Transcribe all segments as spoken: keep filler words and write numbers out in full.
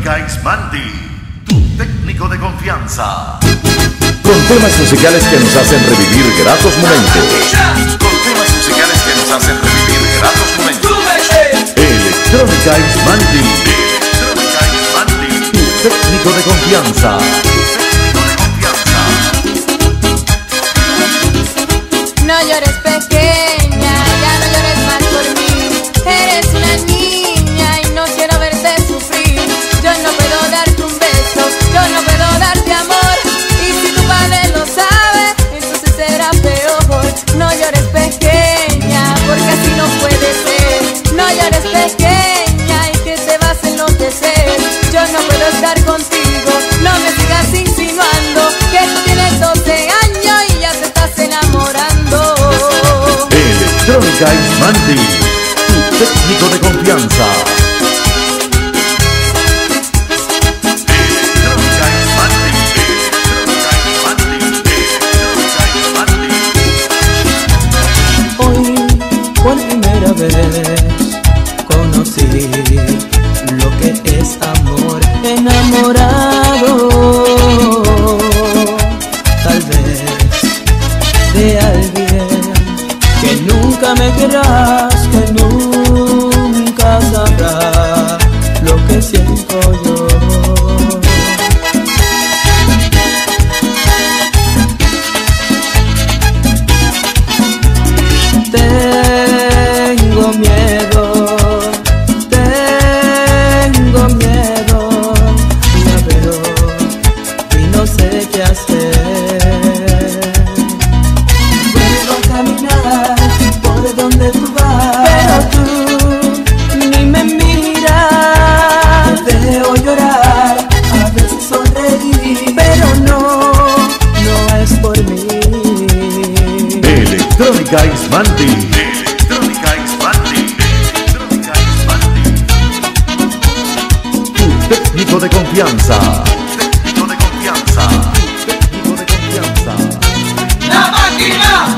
Electrónica Ismanti, tu técnico de confianza. Con temas musicales que nos hacen revivir gratos momentos. Con temas musicales que nos hacen revivir gratos momentos. Electrónica Ismanti, Electrónica Ismanti, tu técnico de confianza. No llores, pequeña, ya no llores más por mí. Eres una niña y no quiero verte sufrir. Yo no puedo darte un beso, yo no puedo darte amor. Y si tu padre lo sabe, entonces será peor. No llores, pequeña, porque así no puede ser. No llores, pequeña, y que te vas a enloquecer. Yo no puedo estar contigo, no me sigas insinuando que tú tienes doce años y ya te estás enamorando. Electrónica Ismanti, tu técnico de confianza. Electrónica Ismanti, Electrónica Ismanti, Electrónica Ismanti. Hoy, por primera vez, conocí lo que es amor enamorado. Tal vez de alguien que nunca me querrás, que nunca sabrá lo que siento yo. Tengo miedo, tengo miedo, la veo y no sé qué hacer. Puedo caminar por donde tú vas, pero tú ni me miras. Te veo llorar, a veces sonreír, pero no, no es por mí. Electrónica Ismanti, Electrónica Ismanti, Electrónica Ismanti, tu técnico de confianza. técnico de confianza. Técnico de confianza. ¡La máquina!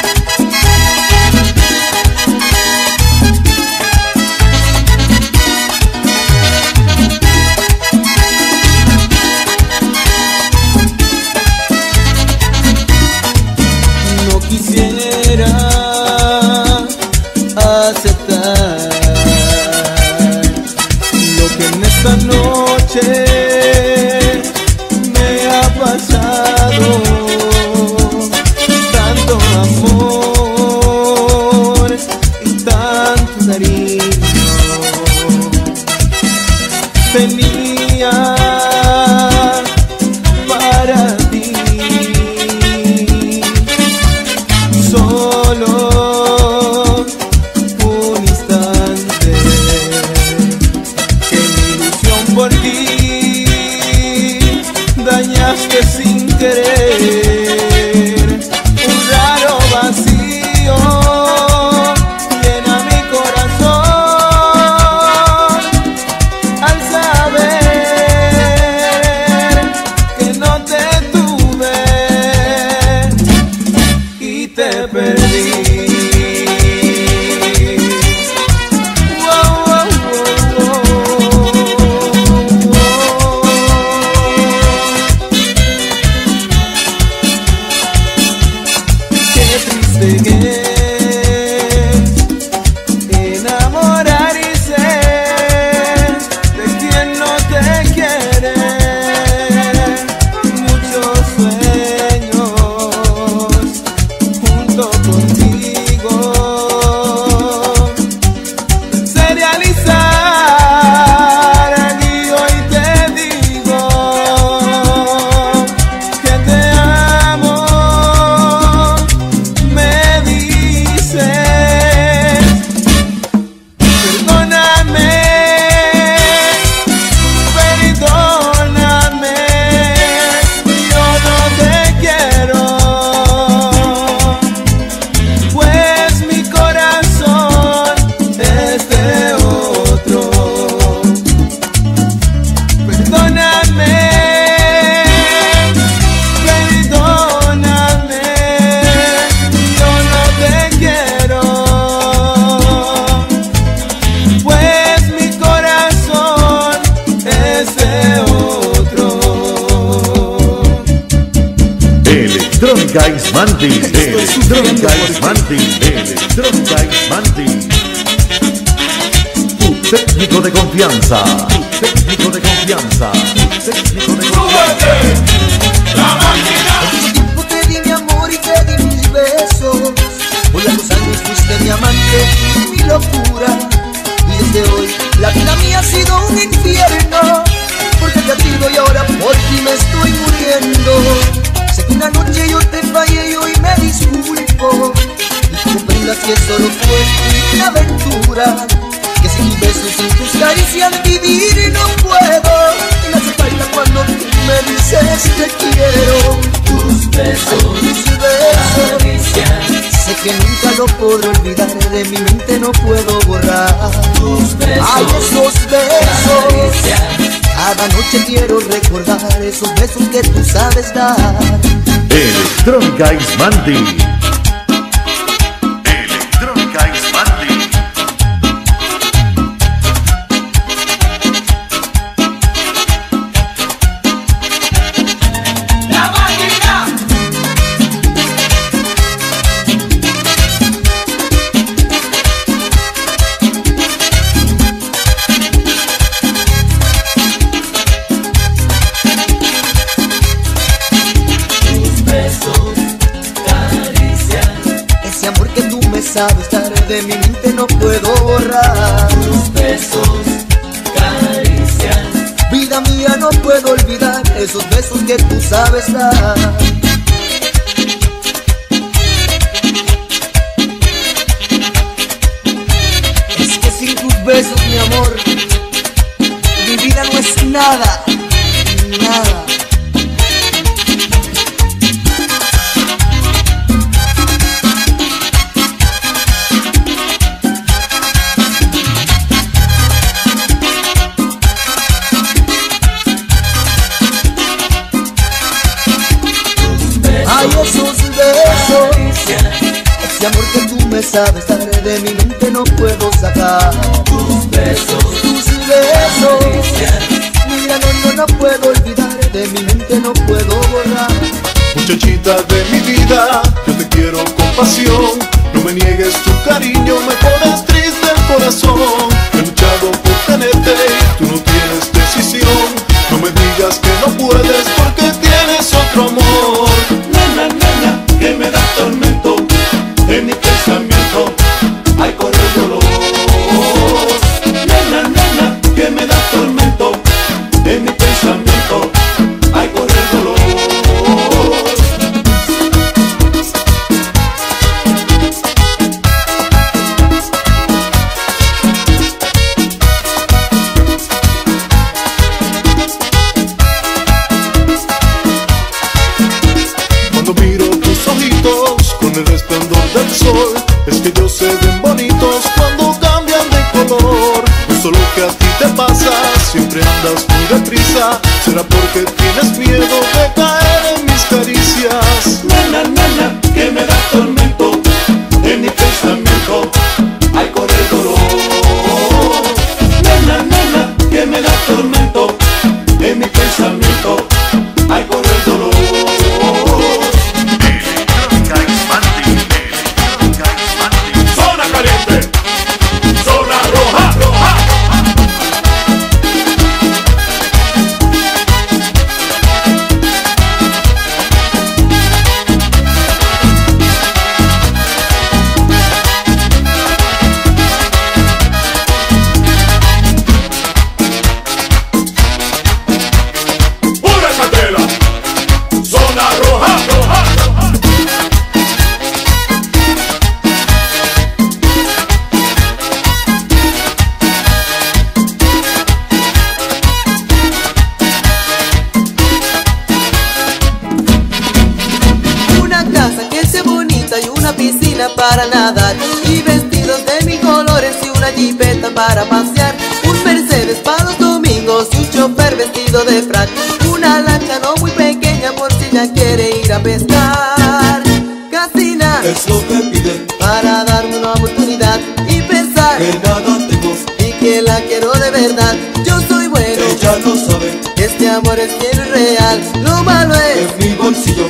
No quisiera aceptar lo que en esta noche me ha pasado. Tanto amor y tanto cariño tenía para ti. Solo un instante que mi ilusión por ti dañaste sin querer. Un raro vacío llena mi corazón al saber que no te tuve y te perdí. Wow, wow, wow, wow. Electrónica Ismanti, Electrónica Ismanti, Electrónica Ismanti. Tu técnico de confianza, tu técnico de confianza, tu técnico de confianza. El tiempo te di mi amor y te di mis besos. Hoy a los años fuiste mi amante y mi locura. Y desde hoy la vida mía ha sido un infierno, porque te ha sido y ahora por ti me estoy muriendo. Sé que una noche yo te fallé y hoy me disculpo, y comprendas que solo fue una aventura, que sin tus besos, sin tus caricias vivir no puedo. Y me hace falta cuando tú me dices te quiero. Tus besos, tus besos, caricias. Sé que nunca lo podré olvidar, de mi mente no puedo borrar. Tus besos, ay, esos besos, caricias. Cada noche quiero recordar esos besos que tú sabes dar. Electrónica Ismanti, Electrónica Ismanti. Sabes dar, de mi mente no puedo borrar. Tus besos, caricias. Vida mía, no puedo olvidar esos besos que tú sabes dar. Es que sin tus besos, mi amor, mi vida no es nada, nada. Ay, esos besos, ese amor que tú me sabes dar, de mi mente no puedo sacar. Tus besos, tus besos, mira, no, no, no puedo olvidar, de mi mente no puedo borrar. Muchachita de mi vida, yo te quiero con pasión. No me niegues tu cariño, me pones triste el corazón. He luchado por tenerte y tú no tienes decisión. No me digas que no puedes porque tienes otro amor. Nena, nena, que me da tormento en mi pensamiento. Ay, corre el dolor. Nena, nena, que me da tormento en mi pensamiento. Ay, corre el dolor. Del sol, es que ellos se ven bonitos cuando cambian de color. No solo que a ti te pasa, siempre andas muy deprisa. ¿Será porque tienes miedo de caer en mis caricias? Nena, nena, que me da tormento en mi pensamiento. Ay, corre el dolor. Nena, nena, que me da tormento en mi pensamiento. Ay, corre el dolor. Para nadar y vestidos de mil colores y una jipeta para pasear, un Mercedes para los domingos y un chofer vestido de frac, una lancha no muy pequeña por si ella quiere ir a pescar. Casi nada es lo que piden para darme una oportunidad y pensar que nada tengo y que la quiero de verdad. Yo soy bueno, ella no sabe este amor es bien real. Lo malo es en mi bolsillo no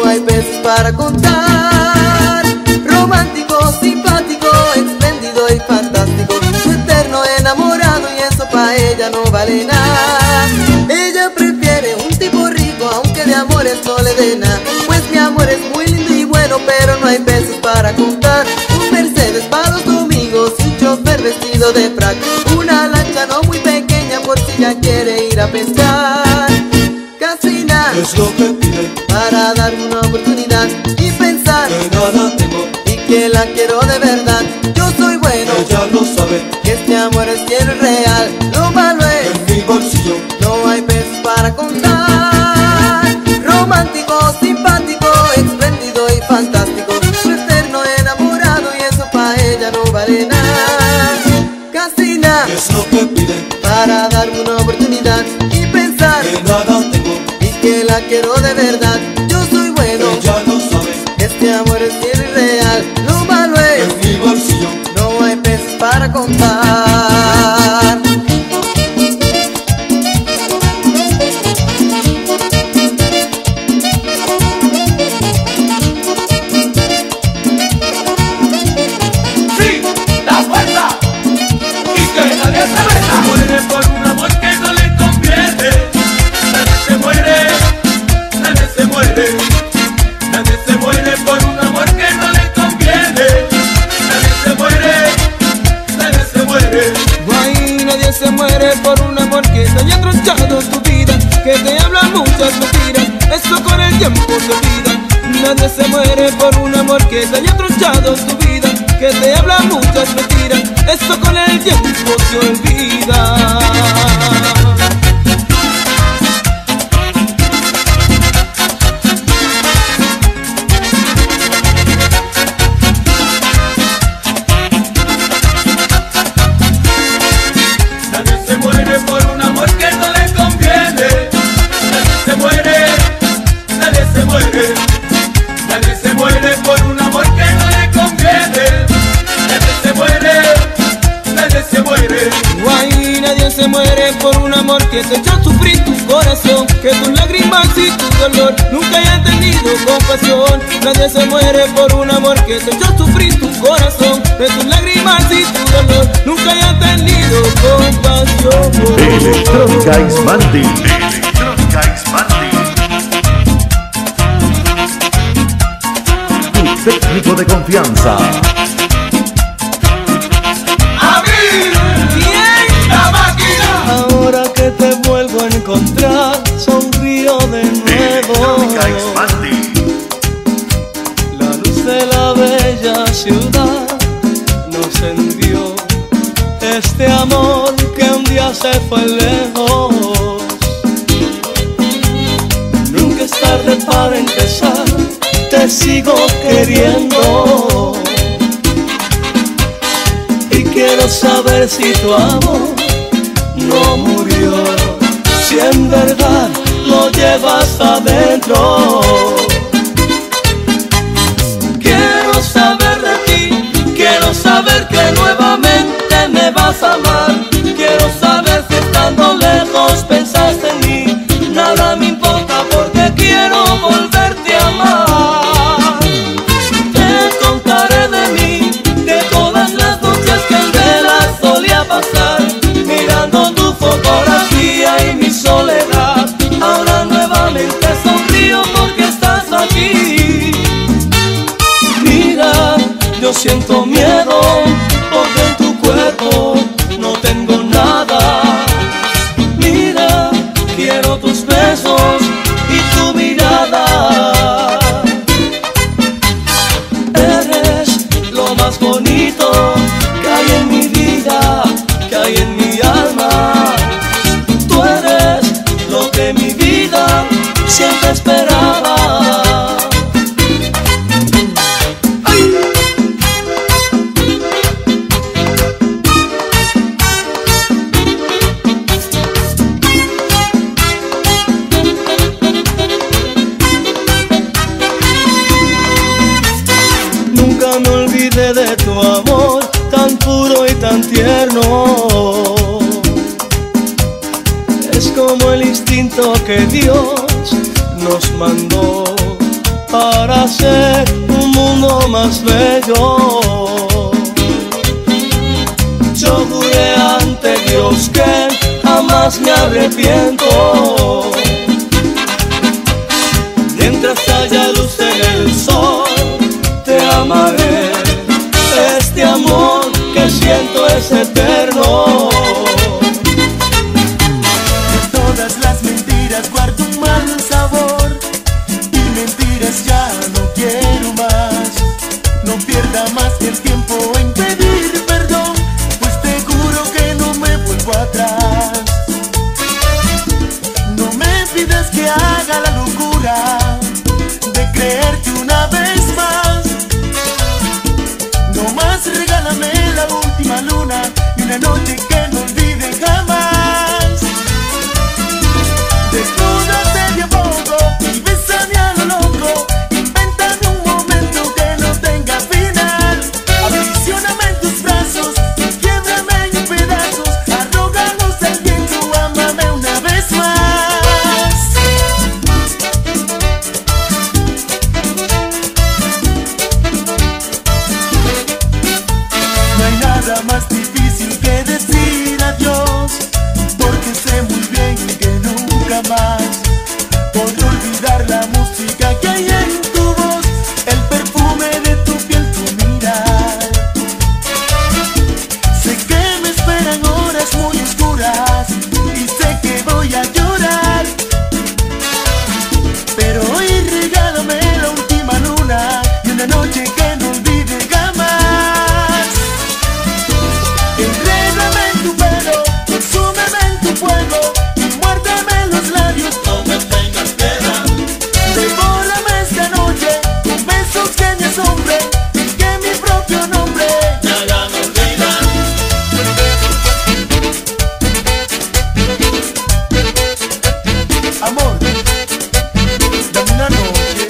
hay pesos para contar. Romántico, simpático, espléndido y fantástico, su eterno enamorado, y eso pa' ella no vale nada. Ella prefiere un tipo rico, aunque de amores no le dé nada. Pues mi amor es muy lindo y bueno, pero no hay pesos para contar. Un Mercedes para los domingos y un chofer vestido de frac. Una lancha no muy pequeña por si ya quiere ir a pescar. Casi nada es lo que pide para darme una oportunidad y pensar que nada tengo y que la quiero de verdad. Yo soy bueno, ella lo sabe, que este amor es fiel y real. Lo malo es en mi bolsillo no hay pesos para contar. Romántico, simpático, espléndido y fantástico, su eterno enamorado, y eso pa' ella no vale nada. Casi nada es lo que pide para darme una oportunidad y pensar que nada tengo y que la quiero de verdad. Yo soy bueno, ella lo sabe, que este amor es fiel y real. Lo malo es en mi bolsillo no hay pesos para contar. Sí, la fuerza y que nadie se meta. Muere por un amor que no le conviene. Nadie se muere, nadie se muere. Nadie se muere por un amor que no le conviene. Nadie se muere, nadie se muere. Guay, nadie se muere por un amor que te haya tronchado tu vida, que te habla muchas mentiras, eso con el tiempo se olvida. Nadie se muere por un amor que te haya tronchado tu vida, que te habla muchas mentiras, eso con el tiempo se olvida. Nadie se muere por un amor que no le conviene. Nadie se muere, nadie se muere. Nadie se muere por un amor que no le conviene. Nadie se muere, nadie se muere. Guay, nadie se muere por un amor que te echó a sufrir tu corazón, que tus lágrimas y tu dolor nunca hayan tenido compasión. Nadie se muere por un amor que te echó a sufrir tu corazón, que tus lágrimas y tu dolor nunca hayan tenido compasión. Electrónica Ismandi. Electrónica Ismandi. Tu técnico de confianza. La máquina. Ahora que te vuelvo a encontrar, sonrío de nuevo. Electrónica Ismandi. La luz de la bella ciudad nos envió este amor que un día se fue lejos. Nunca es tarde para empezar, te sigo queriendo. Y quiero saber si tu amor no murió, si en verdad lo llevas adentro. Quiero saber de ti, quiero saber que nuevamente me vas a amar. Quiero saber si estando lejos pensaste en mí. Nada me importa porque quiero volverte a amar. Te contaré de mí, de todas las noches que en vela solía pasar, mirando tu fotografía y mi soledad. Ahora nuevamente sonrío porque estás aquí. Mira, yo siento miedo porque en tu cuerpo no tengo nada. Mira, quiero tus besos y tu mirada. Eres lo más bonito que hay en mi vida, que hay en mi alma. Tú eres lo que mi vida siempre esperaba. Nunca me olvidé de tu amor tan puro y tan tierno. Es como el instinto que Dios nos mandó. para hacer un mundo más bello. Yo juré ante Dios que jamás me arrepiento. Mientras haya luz en el sol, te amaré. Este amor que siento es eterno. De todas las mentiras guardo un mal sabor, y mentiras ya no quiero más. No pierda más el tiempo en pedir perdón, pues te juro que no me vuelvo atrás. No me pidas que haga la locura de creerte una vez más. No más regálame la última luna y una noche que no olvide jamás. Desnúdate de a poco y bésame a lo loco. Invéntame un momento que no tenga final. Aprisioname en tus brazos y quiebrame en pedazos. Arróganos al viento, ámame una vez más. No hay nada más difícil que decir adiós, porque sé muy bien que nunca más podré olvidar la música que hay en tu voz, el perfume de tu piel, tu mirar. Sé que me esperan horas muy oscuras y sé que voy a llorar, pero hoy regálame la última luna y una noche que no olvide jamás. Enrédame en tu pelo, consúmeme en tu fuego y muérdame los labios. No me tengas piedad. Devórame esta noche con besos que me asombren y que mi propio nombre me hagan olvidar. Amor, dame una noche.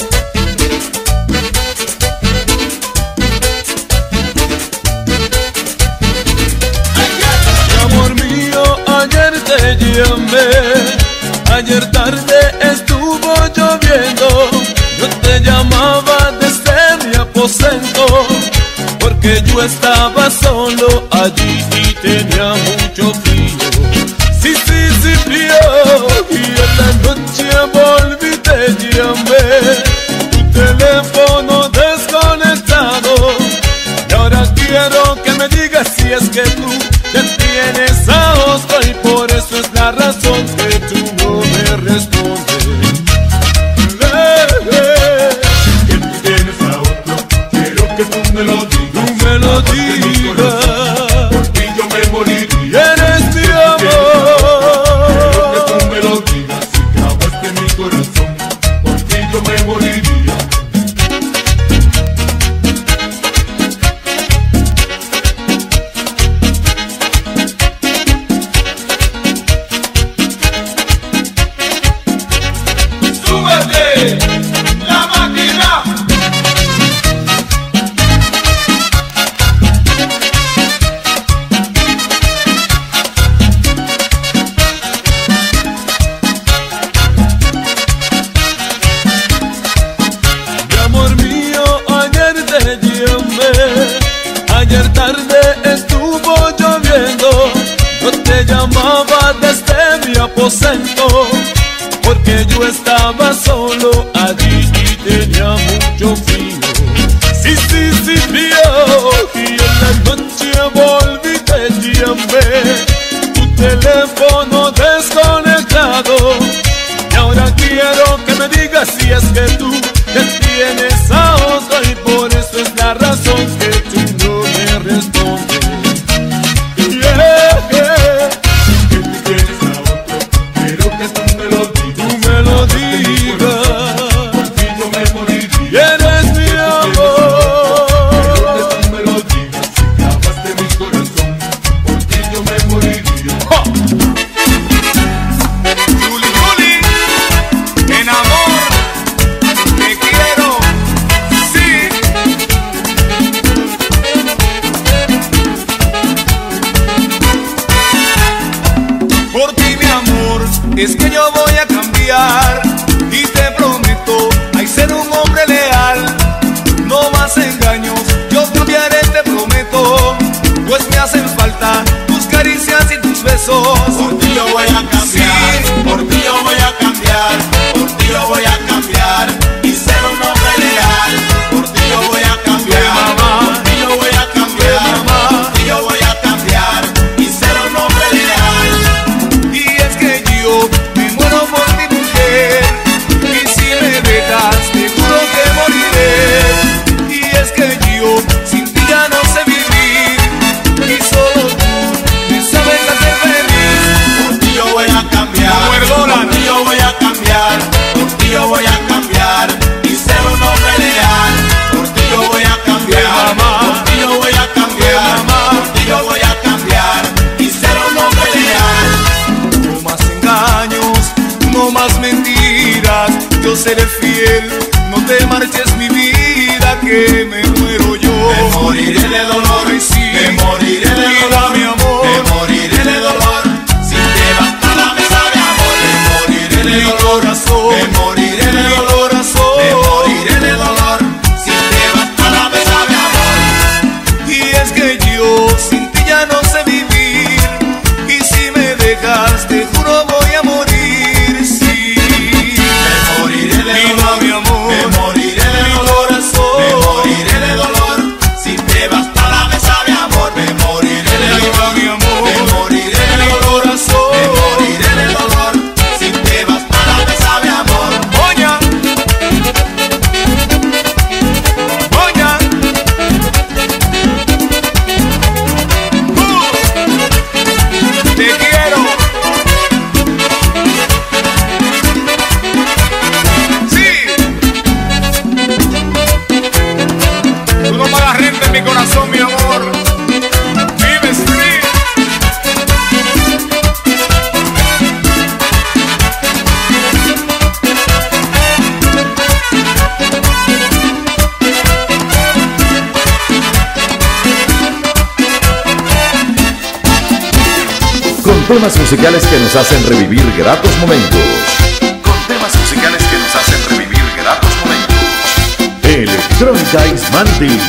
Amor mío, ayer te llamé, ayer tarde estuvo lloviendo. Yo te llamaba desde mi aposento, porque yo estaba solo allí y tenía mucho frío. Sí, sí, sí, frío. Y en la noche volví, te llamé, tu teléfono desconectado. Y ahora quiero que me digas si es que tú ya tienes a otro, y por eso es la razón que tú no me respondes. Eh, eh. Que tú tienes a otro, quiero que tú me lo digas. Tú me lo digas. Por ti yo me moriría. Eres mi amor. Quiero que tú me lo digas. Si clavaste mi corazón, por ti yo me moriría. ¡Súbete! ¡La máquina! Mi amor mío, ayer te llamé, ayer tarde estuvo lloviendo. Yo te llamaba desde mi aposento, porque yo estaba solo allí y tenía mucho frío. Sí, sí, sí, frío. Y en la noche volví, te llamé, tu teléfono desconectado. Y ahora quiero que me digas si es que tú ya tienes a otro, y por eso es la razón que tú no me respondes. Yeah, yeah. Que tú tienes a otro, quiero que tú me lo digas. Tú me lo digas. Por ti yo me moriría. Eres mi amor. Quiero que tú me lo digas. Si clavaste mi corazón, por ti yo me moriría. ¡Ja! Juli, Juli, en amor, te quiero, sí. Por ti, mi amor, es que yo voy a cambiar, y te prometo, hay ser un hombre leal. yo seré fiel. No te marches mi vida, que me muero yo. Me moriré de dolor, y sí, me moriré de vida, dolor, mi amor. me moriré de dolor. Si te vas a la mesa de amor, me moriré de Mi dolor, corazón, me moriré de mi dolor, corazón. me moriré de dolor. Si te vas a la mesa de amor. Y es que yo sin ti ya no sé vivir, y si me dejas te juro voy a morir. Sí, Me moriré de vida, dolor, mi amor. me moriré de Mi dolor, corazón. me moriré de dolor. Si te vas a la mesa de amor, me moriré de Vida, dolor, mi amor. me moriré de Mi dolor, corazón. me moriré de dolor. Si te vas a la mesa de amor. Oña, oña, uh, te quiero. Sí, tú no pagas renta en mi corazón, mi amor. Vives free. Con temas musicales que nos hacen revivir gratos momentos. Con temas musicales que nos hacen revivir gratos momentos. Electrónica Ismanti.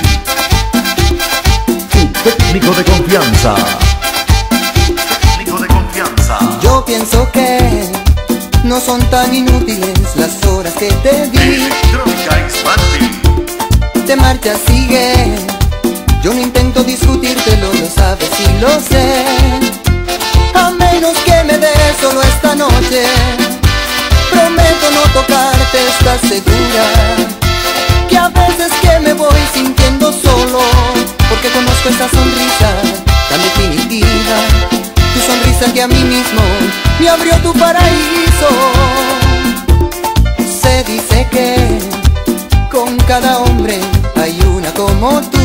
Tu técnico de confianza. Técnico de confianza. Yo pienso que no son tan inútiles las horas que te di. Electrónica Ismanti. Te marchas, sigue. Yo no intento discutírtelo, lo sabes y lo sé. A menos que me des solo esta noche, prometo no tocarte, ¿estás segura? Que a veces que me voy sintiendo solo, porque conozco esta sonrisa tan definitiva. Tu sonrisa que a mí mismo me abrió tu paraíso. Se dice que con cada hombre hay una como tú,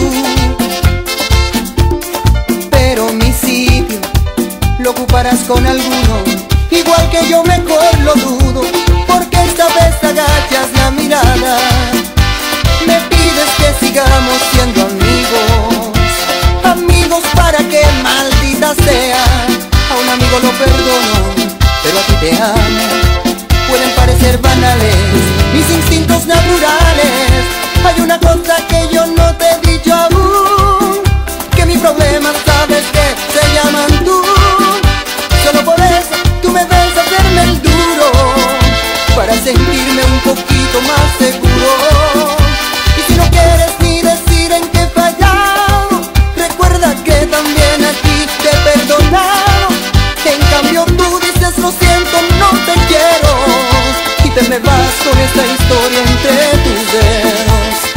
pero mi sitio lo ocuparás con alguno, igual que yo mejor lo dudo, porque esta vez agachas la mirada, me pides que sigamos siendo amigos, amigos para que maldita sea, a un amigo lo perdono, pero a ti te amo. Pueden parecer banales mis instintos naturales, hay una cosa que yo no te he dicho aún, que mi problema sabes que se llaman tú. Solo por eso tú me ves hacerme el duro, para sentirme un poquito más seguro. Y si no quieres ni decir en qué he fallado, recuerda que también a ti te he perdonado. En cambio tú dices lo siento, no te quiero, y te me vas con esta historia entre tus dedos.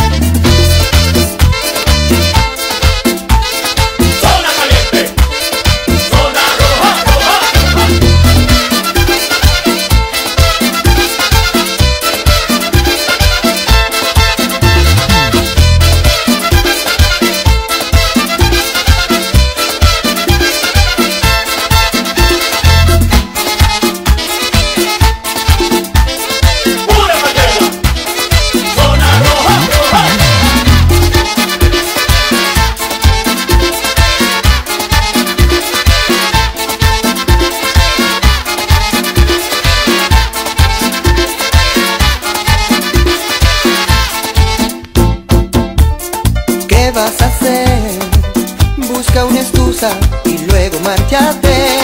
¿Qué vas a hacer? Busca una excusa y luego márchate,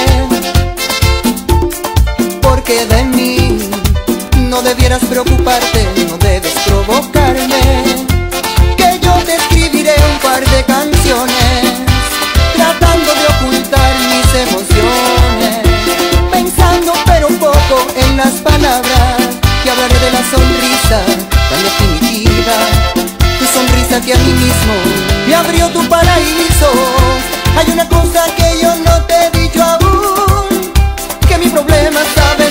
porque de mí no debieras preocuparte, no debes provocarme, que yo te escribiré un par de canciones, tratando de ocultar mis emociones, pensando pero poco en las palabras, y hablaré de la sonrisa tan definitiva, tu sonrisa que a mí mismo me abrió tu paraíso. Hay una cosa que yo no te he dicho aún, que mi problema sabe